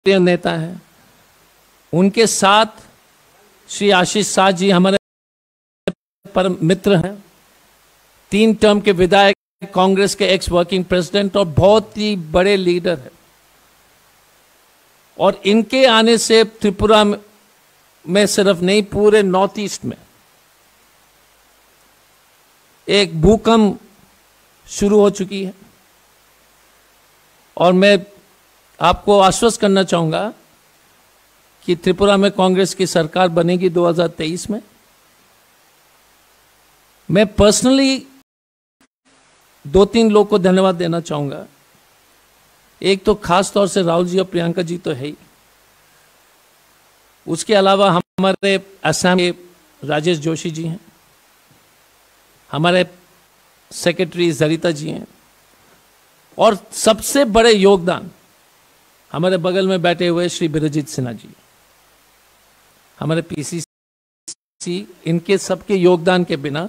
प्रिय नेता हैं। उनके साथ श्री आशीष शाह जी हमारे परम मित्र हैं, 3 टर्म के विधायक, कांग्रेस के एक्स वर्किंग प्रेसिडेंट और बहुत ही बड़े लीडर हैं। और इनके आने से त्रिपुरा में सिर्फ नहीं, पूरे नॉर्थ ईस्ट में एक भूकंप शुरू हो चुकी है। और मैं आपको आश्वस्त करना चाहूंगा कि त्रिपुरा में कांग्रेस की सरकार बनेगी 2023 में। मैं पर्सनली 2-3 लोग को धन्यवाद देना चाहूंगा। एक तो खास तौर से राहुल जी और प्रियंका जी तो है ही, उसके अलावा हमारे असम के राजेश जोशी जी हैं, हमारे सेक्रेटरी सरिता जी हैं, और सबसे बड़े योगदान हमारे बगल में बैठे हुए श्री बिरजित सिन्हा जी, हमारे पीसीसी। इनके सबके योगदान के बिना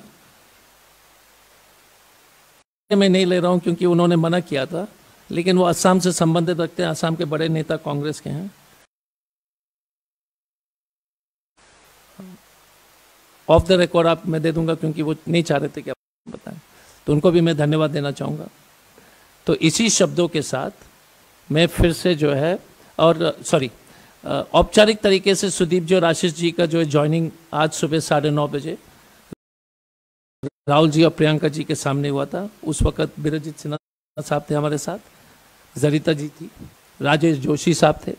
मैं नहीं ले रहा हूं क्योंकि उन्होंने मना किया था, लेकिन वो असम से संबंधित रखते हैं, असम के बड़े नेता कांग्रेस के हैं। ऑफ द रिकॉर्ड आप मैं दे दूंगा क्योंकि वो नहीं चाह रहे थे कि आप बताएं, तो उनको भी मैं धन्यवाद देना चाहूंगा। तो इसी शब्दों के साथ मैं फिर से जो है, और औपचारिक तरीके से सुदीप जी और आशीष जी का जो है ज्वाइनिंग आज सुबह 9:30 बजे राहुल जी और प्रियंका जी के सामने हुआ था। उस वक्त बिरजित सिन्हा साहब थे हमारे साथ, सरिता जी थी, राजेश जोशी साहब थे,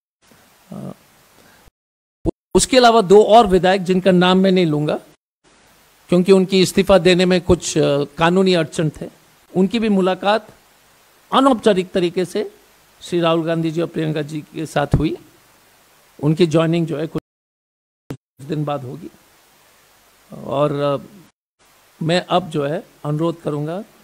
उसके अलावा 2 और विधायक जिनका नाम मैं नहीं लूंगा क्योंकि उनकी इस्तीफा देने में कुछ कानूनी अड़चन थे। उनकी भी मुलाकात अनौपचारिक तरीके से श्री राहुल गांधी जी और प्रियंका जी के साथ हुई। उनकी ज्वाइनिंग जो है कुछ दिन बाद होगी। और मैं अब जो है अनुरोध करूंगा